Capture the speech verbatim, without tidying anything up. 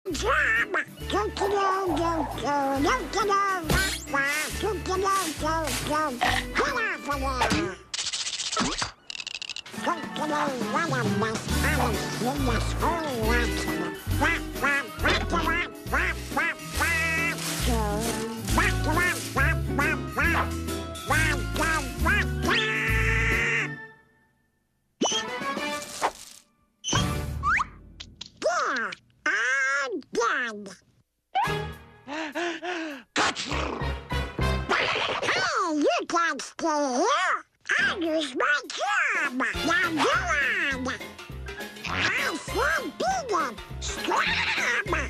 job! Go-to-go, go-go, go-to-go, wah-wah, go-to-go, go-go, get off of there! Go-to-go, what a mess, I'm in this whole accident. Wah-wah, wah-wah, wah-wah, wah, go, wah-wah, wah-wah, wah, wah-wah, wah-wah! There, I'm done. Hey, you can't stay here. I lose my job. Now go on. I said be it. Scram.